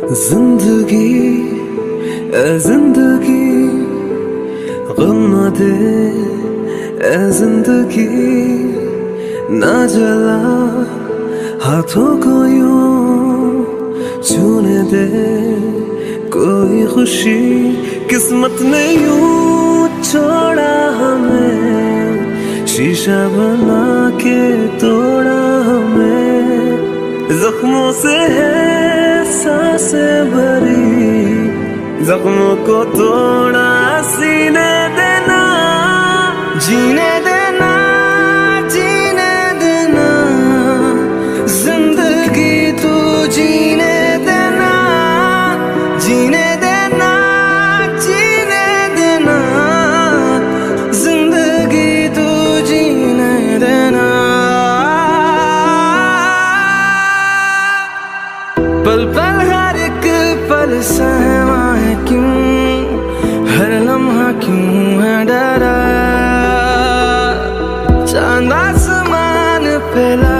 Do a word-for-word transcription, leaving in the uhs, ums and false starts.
जिंदगी ए जिंदगी गम न दे ए जिंदगी ना जला हाथों को यूं छूने दे कोई खुशी किस्मत ने यूं छोड़ा हमें शीशा बना के तोड़ा हमें जख्मों से है सांसें भरी जख्मों को तोड़ा सीने देना जीने देना जीने देना जिंदगी तू जीने देना जीने देना जीने देना जिंदगी तू जीने देना पल पल हर एक पल सहमा है क्यों हर लम्हा क्यों है डरा चांद आसमान पे